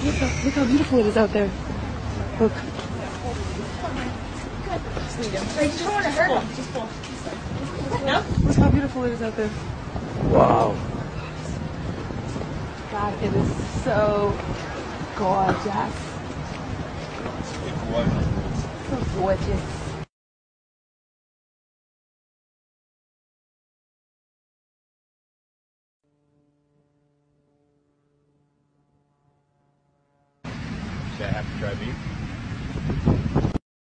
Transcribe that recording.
Look how beautiful it is out there. Look. Look how beautiful it is out there. Wow. God, it is so gorgeous. So gorgeous. Should I have to try beef?